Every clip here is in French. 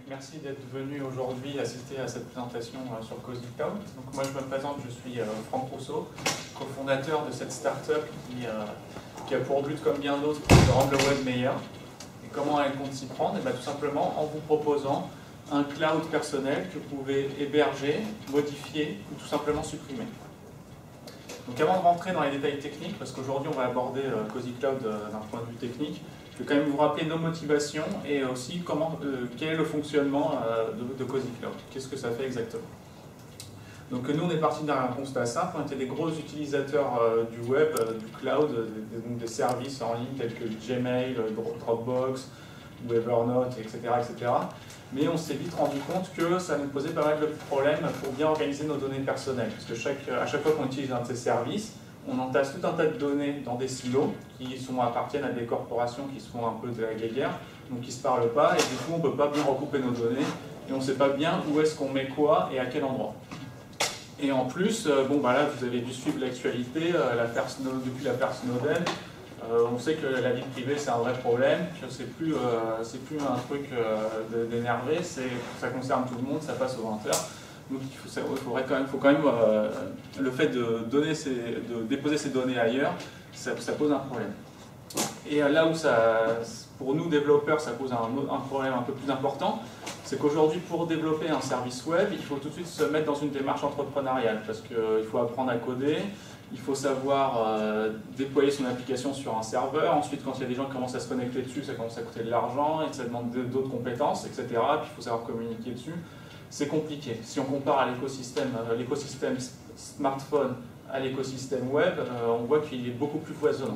Merci d'être venu aujourd'hui assister à cette présentation sur Cozy Cloud. Donc moi je me présente, je suis Franck Rousseau, cofondateur de cette start-up qui a pour but, comme bien d'autres, de rendre le web meilleur. Et comment elle compte s'y prendre? Et bien, tout simplement en vous proposant un cloud personnel que vous pouvez héberger, modifier ou tout simplement supprimer. Donc avant de rentrer dans les détails techniques, parce qu'aujourd'hui on va aborder Cozy Cloud d'un point de vue technique, je vais quand même vous rappeler nos motivations et aussi quel est le fonctionnement de Cozy Cloud. Qu'est-ce que ça fait exactement? Donc nous on est parti d'un constat simple, on était des gros utilisateurs du web, du cloud, des services en ligne tels que Gmail, Dropbox, ou Evernote, etc., etc. Mais on s'est vite rendu compte que ça nous posait pas mal de problèmes pour bien organiser nos données personnelles. Parce que à chaque fois qu'on utilise un de ces services, on entasse tout un tas de données dans des silos qui appartiennent à des corporations qui se font un peu de la guéguerre, donc qui ne se parlent pas, et du coup on ne peut pas bien recouper nos données, et on ne sait pas bien où est-ce qu'on met quoi et à quel endroit. Et en plus, là vous avez dû suivre l'actualité, depuis l'affaire Snowden, on sait que la vie privée c'est un vrai problème, que c'est plus un truc d'énervé, ça concerne tout le monde, ça passe aux 20 heures. Donc il faut quand même le fait de déposer ces données ailleurs, ça pose un problème. Et là où pour nous développeurs ça pose un problème un peu plus important, c'est qu'aujourd'hui pour développer un service web, il faut tout de suite se mettre dans une démarche entrepreneuriale, parce qu'il faut apprendre à coder, il faut savoir déployer son application sur un serveur, ensuite quand il y a des gens qui commencent à se connecter dessus, ça commence à coûter de l'argent, et ça demande d'autres compétences, etc. Puis il faut savoir communiquer dessus. C'est compliqué. Si on compare à l'écosystème smartphone à l'écosystème web, on voit qu'il est beaucoup plus foisonnant.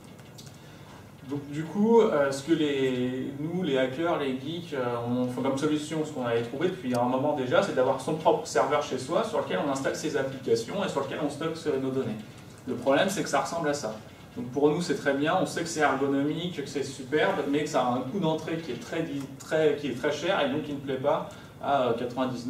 Donc du coup, ce que nous, les hackers, les geeks, on fait comme solution, ce qu'on avait trouvé depuis un moment déjà, c'est d'avoir son propre serveur chez soi sur lequel on installe ses applications et sur lequel on stocke nos données. Le problème, c'est que ça ressemble à ça. Donc pour nous, c'est très bien, on sait que c'est ergonomique, que c'est superbe, mais que ça a un coût d'entrée qui est très cher et donc qui ne plaît pas à 99,5%,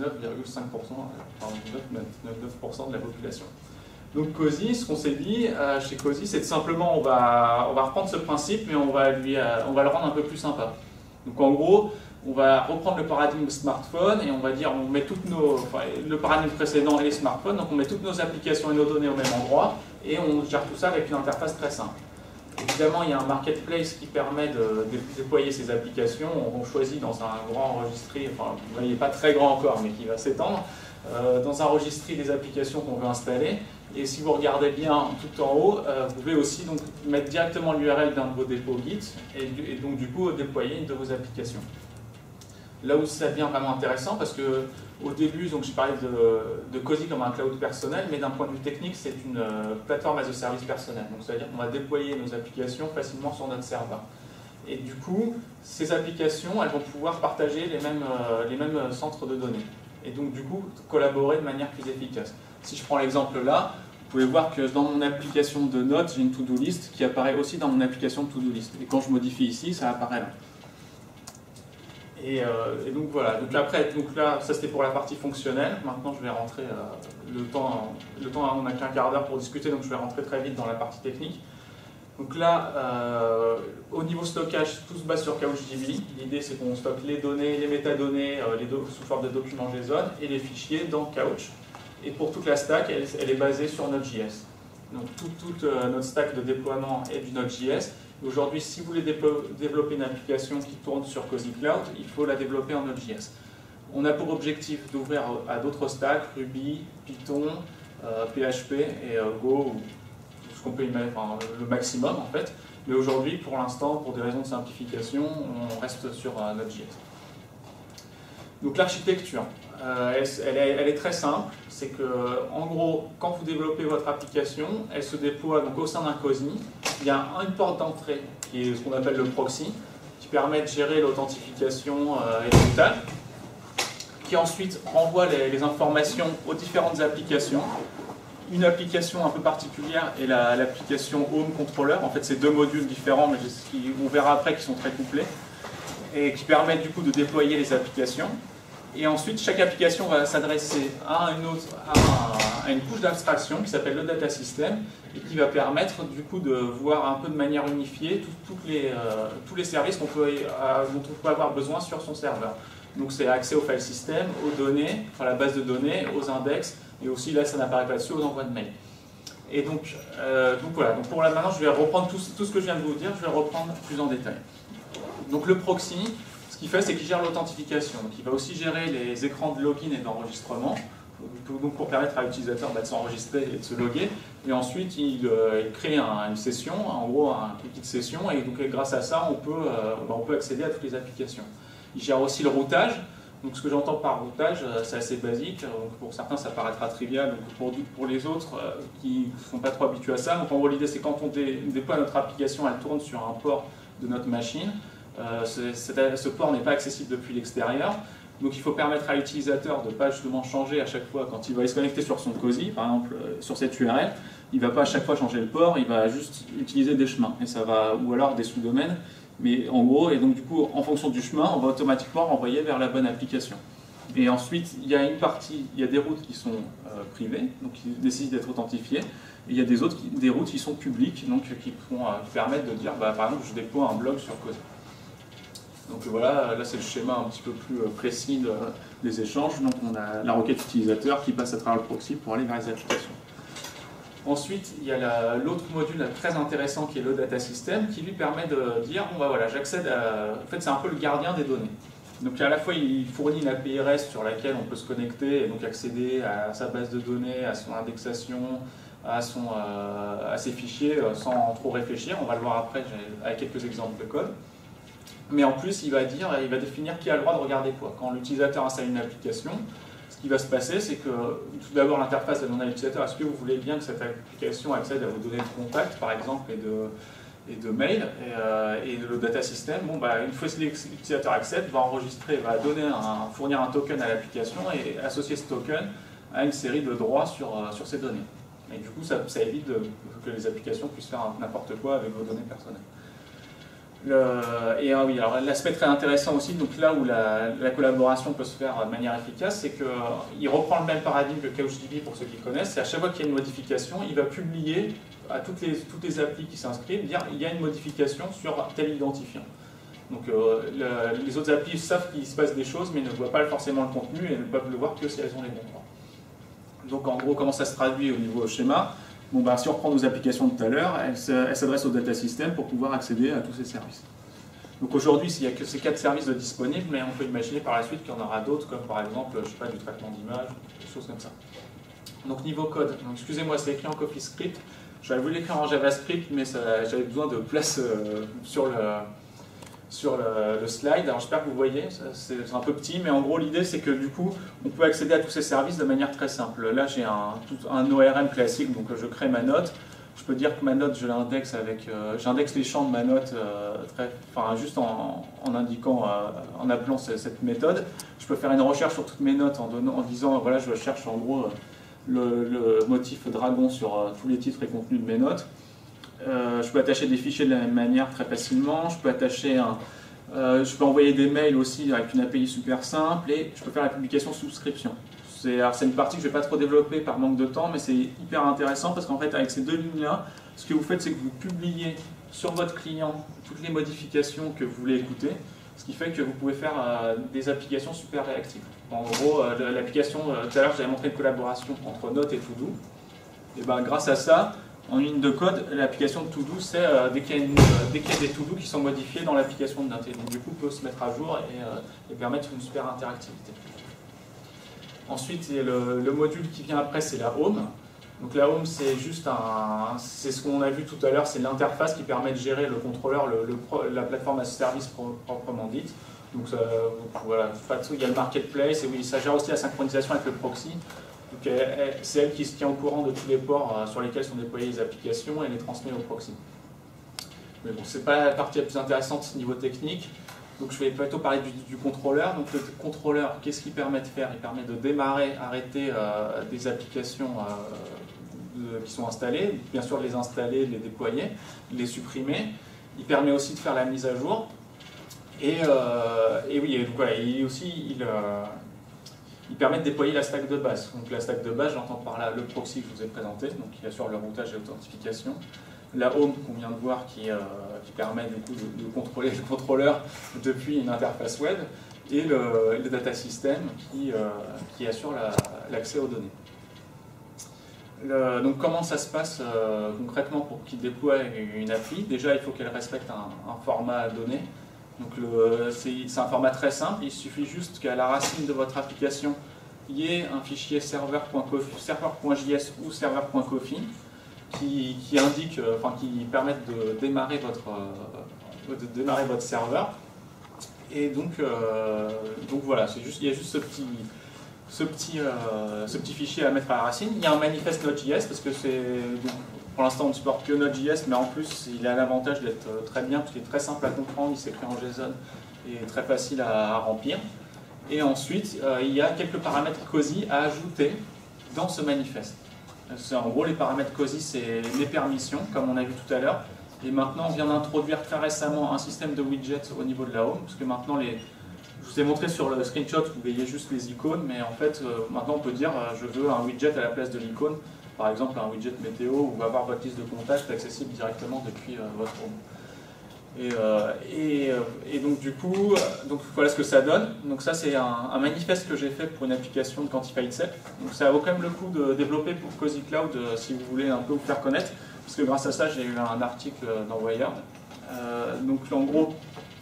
99% de la population. Donc Cozy, ce qu'on s'est dit chez Cozy, c'est simplement on va reprendre ce principe, mais on va le rendre un peu plus sympa. Donc en gros, on va reprendre le paradigme smartphone et on va dire on met le paradigme précédent et les smartphones, donc on met toutes nos applications et nos données au même endroit et on gère tout ça avec une interface très simple. Évidemment, il y a un marketplace qui permet de déployer ces applications. On choisit dans un grand registry, enfin, vous voyez pas très grand encore, mais qui va s'étendre, dans un registry des applications qu'on veut installer. Et si vous regardez bien tout en haut, vous pouvez aussi donc, mettre directement l'URL d'un de vos dépôts Git et donc du coup déployer une de vos applications. Là où ça devient vraiment intéressant, parce que au début, je parlais de Cozy comme un cloud personnel, mais d'un point de vue technique, c'est une plateforme as a service personnel. Donc ça veut dire qu'on va déployer nos applications facilement sur notre serveur. Et du coup, ces applications, elles vont pouvoir partager les mêmes centres de données. Et donc du coup, collaborer de manière plus efficace. Si je prends l'exemple là, vous pouvez voir que dans mon application de notes, j'ai une to-do list qui apparaît aussi dans mon application de to-do list. Et quand je modifie ici, ça apparaît là. Et donc voilà, donc là, ça c'était pour la partie fonctionnelle. Maintenant je vais rentrer, le temps on n'a qu'un quart d'heure pour discuter, donc je vais rentrer très vite dans la partie technique. Donc là, au niveau stockage, tout se base sur CouchDB. L'idée c'est qu'on stocke les données, les métadonnées sous forme de documents JSON et les fichiers dans Couch. Et pour toute la stack, elle est basée sur Node.js. Donc toute notre stack de déploiement est du Node.js. Aujourd'hui, si vous voulez développer une application qui tourne sur Cozy Cloud, il faut la développer en Node.js. On a pour objectif d'ouvrir à d'autres stacks, Ruby, Python, PHP et Go, ce qu'on peut imaginer, enfin, le maximum en fait. Mais aujourd'hui, pour l'instant, pour des raisons de simplification, on reste sur Node.js. Donc l'architecture, elle est très simple. C'est que, en gros, quand vous développez votre application, elle se déploie donc au sein d'un Cozy. Il y a une porte d'entrée qui est ce qu'on appelle le proxy, qui permet de gérer l'authentification et tout ça, qui ensuite renvoie les informations aux différentes applications. Une application un peu particulière est l'application Home Controller. En fait, c'est deux modules différents, mais on verra après qui sont très couplés, et qui permettent du coup de déployer les applications. Et ensuite, chaque application va s'adresser à une couche d'abstraction qui s'appelle le data system et qui va permettre du coup de voir un peu de manière unifiée tous les services dont on peut avoir besoin sur son serveur. Donc c'est accès au file system, aux données, enfin la base de données, aux index, et aussi là ça n'apparaît pas dessus, aux envois de mail. Et donc voilà, donc pour là maintenant je vais reprendre tout ce que je viens de vous dire, je vais reprendre plus en détail. Donc le proxy, ce qu'il fait c'est qu'il gère l'authentification, donc il va aussi gérer les écrans de login et d'enregistrement, donc pour permettre à l'utilisateur de s'enregistrer et de se loguer, et ensuite il crée une session, en gros un cookie de session, et donc grâce à ça on peut accéder à toutes les applications. Il gère aussi le routage. Donc ce que j'entends par routage, c'est assez basique. Donc pour certains, ça paraîtra trivial. Donc pour les autres qui ne sont pas trop habitués à ça, donc en gros l'idée c'est quand on déploie notre application, elle tourne sur un port de notre machine. Ce port n'est pas accessible depuis l'extérieur. Donc il faut permettre à l'utilisateur de ne pas justement changer à chaque fois quand il va se connecter sur son COSI, par exemple sur cette URL. Il ne va pas à chaque fois changer le port, il va juste utiliser des chemins. Et ça va, ou alors des sous-domaines. Mais en gros, et donc du coup, en fonction du chemin, on va automatiquement renvoyer vers la bonne application. Et ensuite, il y a une partie, il y a des routes qui sont privées, donc qui nécessitent d'être authentifiées, et il y a des routes qui sont publiques, donc qui permettent de dire, par exemple, je déploie un blog sur COSI. Donc voilà, là c'est le schéma un petit peu plus précis des échanges. Donc on a la requête utilisateur qui passe à travers le proxy pour aller vers les applications. Ensuite, il y a l'autre module très intéressant qui est le data system qui lui permet de dire, bon voilà, j'accède à... En fait, c'est un peu le gardien des données. Donc à la fois, il fournit une API REST sur laquelle on peut se connecter et donc accéder à sa base de données, à son indexation, à ses fichiers sans trop réfléchir. On va le voir après avec quelques exemples de code. Mais en plus, il va définir qui a le droit de regarder quoi. Quand l'utilisateur installe une application, ce qui va se passer, c'est que tout d'abord l'interface va demander à l'utilisateur, est-ce que vous voulez bien que cette application accède à vos données de contact, par exemple, et de mail, et le data system, une fois que l'utilisateur accède, va enregistrer, va fournir un token à l'application et associer ce token à une série de droits sur ces données. Et du coup, ça évite que les applications puissent faire n'importe quoi avec vos données personnelles. Oui, alors l'aspect très intéressant aussi, donc là où la collaboration peut se faire de manière efficace, c'est qu'il reprend le même paradigme que CouchDB pour ceux qui connaissent, c'est à chaque fois qu'il y a une modification, il va publier à toutes les applis qui s'inscrivent, dire il y a une modification sur tel identifiant. Donc les autres applis savent qu'il se passe des choses, mais ne voient pas forcément le contenu et ne peuvent le voir que si elles ont les bons droits. Donc en gros, comment ça se traduit au niveau schéma? Si on reprend nos applications de tout à l'heure, elles s'adressent au data system pour pouvoir accéder à tous ces services. Donc aujourd'hui, il n'y a que ces 4 services de disponibles, mais on peut imaginer par la suite qu'il y en aura d'autres, comme par exemple, je sais pas, du traitement d'image, des choses comme ça. Donc niveau code, excusez-moi, c'est écrit en CoffeeScript. J'avais voulu l'écrire en JavaScript, mais j'avais besoin de place sur le slide. Alors j'espère que vous voyez, c'est un peu petit, mais en gros l'idée c'est que du coup on peut accéder à tous ces services de manière très simple. Là j'ai un ORM classique, donc je crée ma note. Je peux dire que ma note je l'indexe j'indexe les champs de ma note juste en appelant cette méthode. Je peux faire une recherche sur toutes mes notes en disant voilà, je cherche en gros le motif dragon sur tous les titres et contenus de mes notes. Je peux attacher des fichiers de la même manière très facilement. Je peux envoyer des mails aussi avec une API super simple et je peux faire la publication souscription. C'est une partie que je ne vais pas trop développer par manque de temps, mais c'est hyper intéressant parce qu'en fait, avec ces deux lignes-là, ce que vous faites, c'est que vous publiez sur votre client toutes les modifications que vous voulez écouter, ce qui fait que vous pouvez faire des applications super réactives. En gros, l'application, tout à l'heure, j'avais montré une collaboration entre Note et To-Do. Et grâce à ça, en ligne de code, l'application de To-Do, c'est dès qu'il y a des To-Do qui sont modifiés dans l'application de Note. Donc du coup, peut se mettre à jour et permettre une super interactivité. Ensuite, le module qui vient après, c'est la Home. Donc la Home, c'est juste c'est ce qu'on a vu tout à l'heure, c'est l'interface qui permet de gérer le contrôleur, la plateforme as service proprement dite. Donc voilà, il y a le marketplace et oui, ça gère aussi la synchronisation avec le proxy. C'est elle qui se tient au courant de tous les ports sur lesquels sont déployées les applications et les transmet au proxy. Mais bon, c'est pas la partie la plus intéressante niveau technique. Donc je vais plutôt parler du contrôleur. Donc le contrôleur, qu'est-ce qu'il permet de faire? Il permet de démarrer, arrêter des applications qui sont installées, bien sûr de les installer, de les déployer, de les supprimer. Il permet aussi de faire la mise à jour. Et donc voilà, il permet de déployer la stack de base. Donc la stack de base, j'entends par là le proxy que je vous ai présenté, donc qui assure le routage et l'authentification. La Home qu'on vient de voir qui permet du coup de contrôler le contrôleur depuis une interface web. et le data system qui assure l'accès aux données. Donc comment ça se passe concrètement pour qu'il déploie une appli? Déjà, il faut qu'elle respecte un format donné. Donc c'est un format très simple, il suffit juste qu'à la racine de votre application, il y ait un fichier serveur.js ou serveur.coffee qui indique, qui permettent de démarrer votre serveur. Et donc voilà, il y a juste ce petit fichier à mettre à la racine. Il y a un manifeste Node.js parce que pour l'instant on ne supporte que Node.js, mais en plus il a l'avantage d'être très bien parce qu'il est très simple à comprendre, il s'écrit en JSON et très facile à remplir. Et ensuite il y a quelques paramètres COSI à ajouter dans ce manifeste. En gros, les paramètres COSI, c'est les permissions, comme on a vu tout à l'heure. Et maintenant, on vient d'introduire très récemment un système de widgets au niveau de la home, parce que maintenant, je vous ai montré sur le screenshot, vous voyez juste les icônes, mais en fait, maintenant, on peut dire je veux un widget à la place de l'icône, par exemple un widget météo, ou avoir votre liste de contacts accessible directement depuis votre home. Et donc du coup, voilà ce que ça donne. Donc ça c'est un manifeste que j'ai fait pour une application de Quantified Set. Donc ça vaut quand même le coup de développer pour Cozy Cloud si vous voulez un peu vous faire connaître, parce que grâce à ça j'ai eu un article dans Wired. Donc en gros,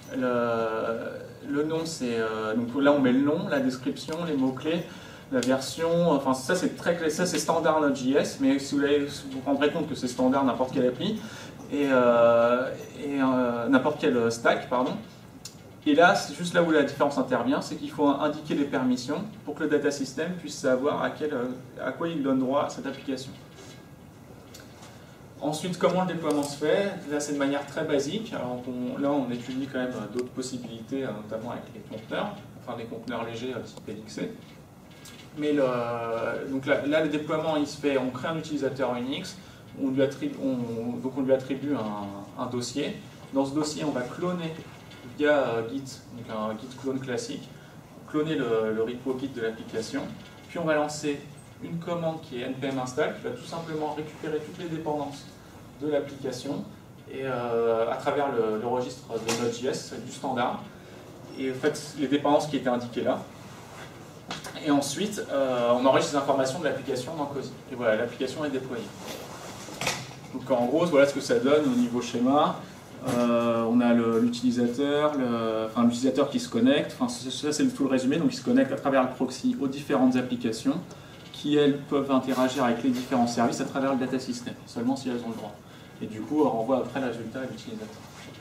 le nom c'est... donc là on met le nom, la description, les mots-clés, la version, enfin ça c'est standard Node.js, mais si vous vous rendrez compte que c'est standard n'importe quelle appli, et n'importe quel stack, pardon. Et là, c'est juste là où la différence intervient, c'est qu'il faut indiquer les permissions pour que le data system puisse savoir à quoi il donne droit à cette application. Ensuite, comment le déploiement se fait? Là, c'est de manière très basique. Alors, là, on étudie quand même d'autres possibilités, notamment avec les conteneurs, enfin des conteneurs légers type LXC. Mais donc là, le déploiement, il se fait, on crée un utilisateur Unix, on lui attribue un dossier. Dans ce dossier, on va cloner via Git, donc un Git clone classique, cloner le repo Git de l'application. Puis on va lancer une commande qui est npm install, qui va tout simplement récupérer toutes les dépendances de l'application et à travers le registre de Node.js, du standard. Et en fait, les dépendances qui étaient indiquées là. Et ensuite, on enregistre les informations de l'application dans Cozy. Et voilà, l'application est déployée. Donc en gros, voilà ce que ça donne au niveau schéma. On a l'utilisateur, l'utilisateur qui se connecte. Enfin, ça c'est tout le résumé. Donc il se connecte à travers le proxy aux différentes applications qui, elles, peuvent interagir avec les différents services à travers le data system, seulement si elles ont le droit. Et du coup, on renvoie après le résultat à l'utilisateur.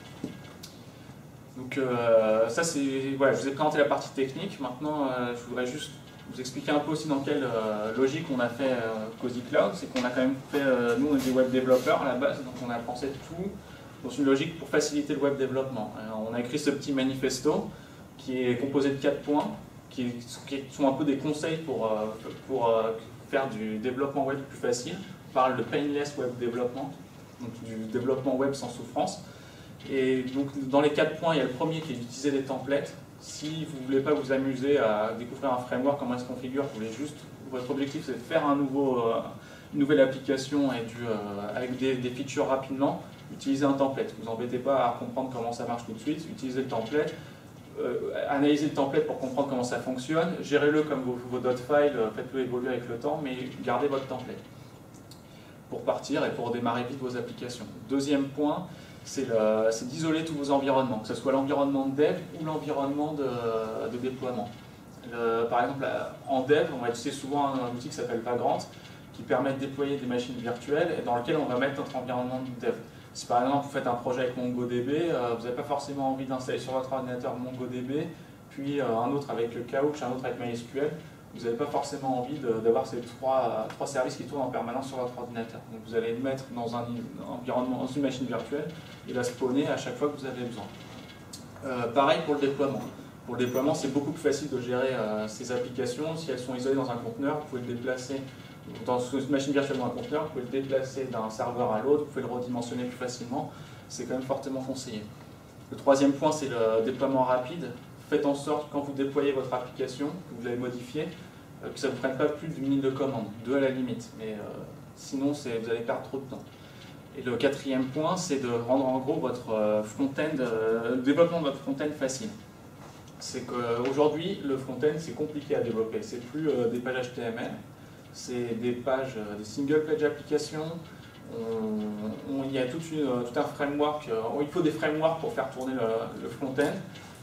Donc ça c'est... Voilà, je vous ai présenté la partie technique. Maintenant, je voudrais juste vous expliquer un peu aussi dans quelle logique on a fait Cozy Cloud. C'est qu'on a quand même fait... nous, on est des web développeurs à la base, donc on a pensé tout dans une logique pour faciliter le web développement. On a écrit ce petit manifesto qui est composé de 4 points, qui sont un peu des conseils pour faire du développement web plus facile. On parle de painless web development, donc du développement web sans souffrance. Et donc dans les 4 points, il y a le premier qui est d'utiliser des templates. Si vous ne voulez pas vous amuser à découvrir un framework, comment elle se configure, vous voulez juste, votre objectif c'est de faire une nouvelle application et avec des features rapidement, utilisez un template. Ne vous embêtez pas à comprendre comment ça marche tout de suite, utilisez le template, analysez le template pour comprendre comment ça fonctionne, gérez-le comme vos .files, faites-le évoluer avec le temps, mais gardez votre template pour partir et pour démarrer vite vos applications. Deuxième point, c'est d'isoler tous vos environnements, que ce soit l'environnement de dev ou l'environnement de déploiement. Par exemple, en dev, on va utiliser souvent un outil qui s'appelle Vagrant, qui permet de déployer des machines virtuelles et dans lequel on va mettre notre environnement de dev. Si par exemple vous faites un projet avec MongoDB, vous n'avez pas forcément envie d'installer sur votre ordinateur MongoDB, puis un autre avec Couch, un autre avec MySQL, vous n'avez pas forcément envie d'avoir ces trois services qui tournent en permanence sur votre ordinateur. Donc vous allez le mettre dans un environnement, dans une machine virtuelle, et la spawner à chaque fois que vous avez besoin. Pareil pour le déploiement. Pour le déploiement, c'est beaucoup plus facile de gérer ces applications. Si elles sont isolées dans un conteneur, vous pouvez le déplacer dans une machine virtuelle dans un conteneur, vous pouvez le déplacer d'un serveur à l'autre, vous pouvez le redimensionner plus facilement. C'est quand même fortement conseillé. Le troisième point, c'est le déploiement rapide. Faites en sorte, quand vous déployez votre application, que vous l'avez modifiée, que ça ne vous prenne pas plus d'une ligne de commande, 2 à la limite. Mais sinon, vous allez perdre trop de temps. Et le quatrième point, c'est de rendre en gros votre front-end, le développement de votre front-end facile. c'est qu'aujourd'hui, le front-end, c'est compliqué à développer. C'est plus des pages HTML, c'est des pages, des single page applications. Il y a tout un framework. Il faut des frameworks pour faire tourner le front-end.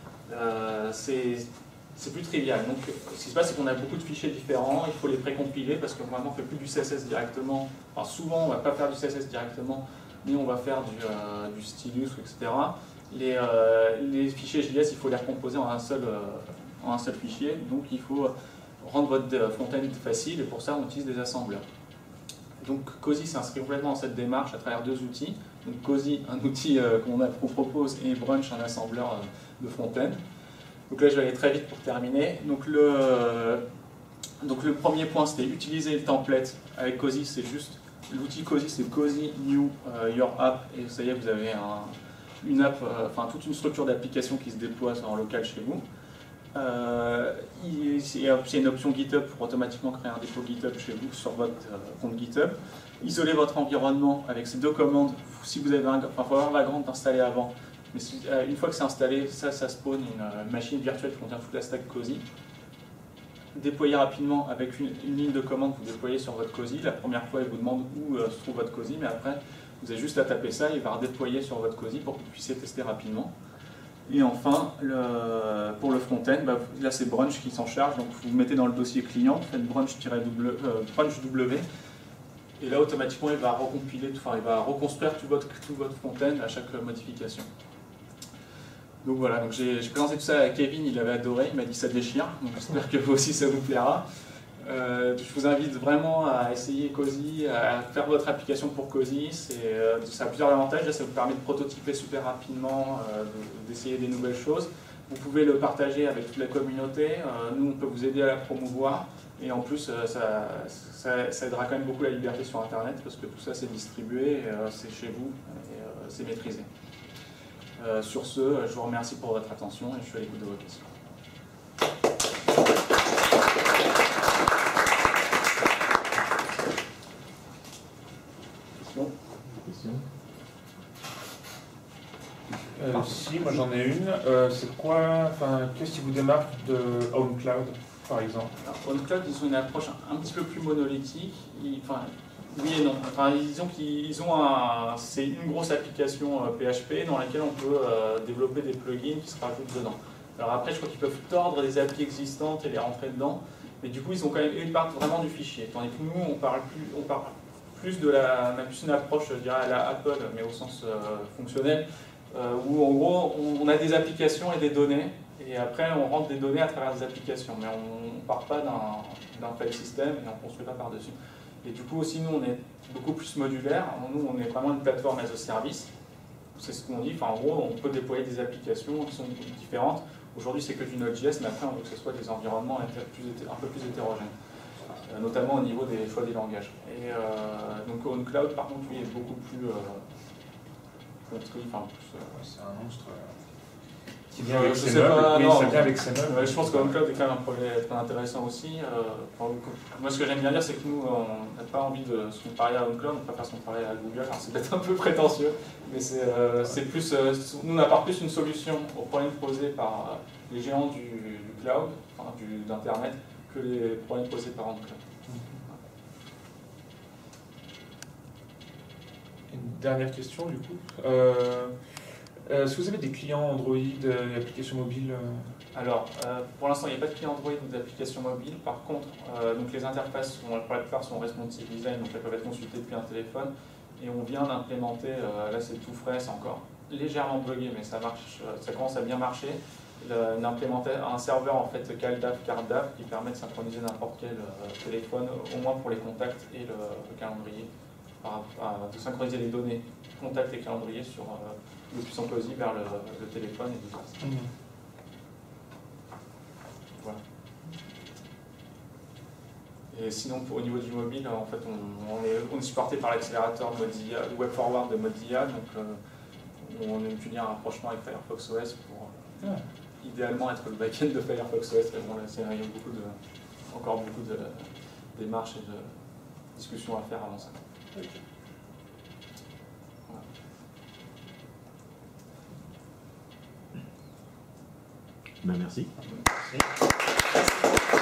C'est plus trivial. Donc, ce qui se passe, c'est qu'on a beaucoup de fichiers différents. Il faut les précompiler parce que maintenant, on ne fait plus du CSS directement. Enfin, souvent, on ne va pas faire du CSS directement, mais on va faire du stylus, etc. Les fichiers JS, il faut les recomposer en un seul fichier. Donc, il faut rendre votre front-end facile et pour ça, on utilise des assembleurs. Donc, Cozy s'inscrit complètement dans cette démarche à travers deux outils. Donc, Cozy, un outil qu'on propose, et Brunch, un assembleur de front-end. Donc là, je vais aller très vite pour terminer. Donc le premier point, c'était utiliser le template. Avec Cozy, c'est juste l'outil Cozy, c'est Cozy New Your App. Et ça y est, vous avez une app, toute une structure d'application qui se déploie en local chez vous. Il y a une option GitHub pour automatiquement créer un dépôt GitHub chez vous sur votre compte GitHub. Isoler votre environnement avec ces deux commandes. Si vous avez il faut avoir Vagrant installé avant. Mais une fois que c'est installé, ça spawn une machine virtuelle qui contient toute la stack Cozy. Déployer rapidement avec une ligne de commande, vous déployez sur votre Cozy. La première fois, il vous demande où se trouve votre Cozy, mais après, vous avez juste à taper ça, il va redéployer sur votre Cozy pour que vous puissiez tester rapidement. Et enfin, pour le front-end, là c'est Brunch qui s'en charge, donc vous mettez dans le dossier client, vous faites Brunch-W, et là automatiquement il va recompiler, il va reconstruire tout votre front-end à chaque modification. Donc voilà, donc j'ai présenté tout ça à Kevin, il avait adoré, il m'a dit ça déchire, donc j'espère que vous aussi ça vous plaira. Je vous invite vraiment à essayer Cozy, à faire votre application pour Cozy. Ça a plusieurs avantages. Là, ça vous permet de prototyper super rapidement, d'essayer des nouvelles choses. Vous pouvez le partager avec toute la communauté. Nous, on peut vous aider à la promouvoir. Et en plus, ça aidera quand même beaucoup la liberté sur Internet parce que tout ça, c'est distribué, c'est chez vous et c'est maîtrisé. Sur ce, je vous remercie pour votre attention et je suis à l'écoute de vos questions. Si, moi j'en ai une. C'est quoi, qu'est-ce qui vous démarque de OwnCloud, par exemple? OwnCloud, ils ont une approche un petit peu plus monolithique. Oui et non. C'est une grosse application PHP dans laquelle on peut développer des plugins qui se rajoutent dedans. Alors après, je crois qu'ils peuvent tordre des applis existantes et les rentrer dedans, mais du coup, ils partent vraiment du fichier. Tandis que nous, on parle plus on a plus une approche, je dirais, à la Apple, mais au sens fonctionnel, où en gros, on a des applications et des données, et après, on rentre des données à travers des applications, mais on ne part pas d'un file system et on ne construit pas par-dessus. Et du coup, aussi, nous, on est beaucoup plus modulaire. Nous, on est vraiment une plateforme as a service. C'est ce qu'on dit. En gros, on peut déployer des applications qui sont différentes. Aujourd'hui, c'est que du Node.js, mais après, on veut que ce soit des environnements un peu plus hétérogènes, notamment au niveau des choix des langages. Et donc, OwnCloud, par contre, lui, est beaucoup plus c'est un monstre. Qui vient avec ses meubles. Ça vient avec ses meubles. Je pense qu'OwnCloud est quand même un projet très intéressant aussi. Moi, ce que j'aime bien dire, c'est que nous, on n'a pas envie de se comparer à OwnCloud, on préfère se comparer à Google. Alors, c'est peut-être un peu prétentieux, mais c'est plus. Nous, on apporte plus une solution aux problèmes posés par les géants du cloud, d'Internet, que les problèmes posés par OwnCloud. Une dernière question, du coup. Est-ce que vous avez des clients Android, applications mobiles Alors, pour l'instant, il n'y a pas de client Android ou d'application mobile. Par contre, donc les interfaces, pour la plupart, sont responsive design, donc elles peuvent être consultées depuis un téléphone. Et on vient d'implémenter, là c'est tout frais, c'est encore légèrement bugué, mais ça marche, ça commence à bien marcher. D'implémenter un serveur en fait CalDAV, CardDAV, qui permet de synchroniser n'importe quel téléphone, au moins pour les contacts et le calendrier. De synchroniser les données, contacts et calendrier depuis son Cozy vers le téléphone et tout ça. Voilà. Et sinon, au niveau du mobile, en fait, on est supporté par l'accélérateur WebForward de Mozilla, donc on étudie un rapprochement avec Firefox OS pour idéalement être le back-end de Firefox OS. Mais bon, là, il y a encore beaucoup de démarches et de discussions à faire avant ça. Okay. Voilà. Ben, merci. Merci.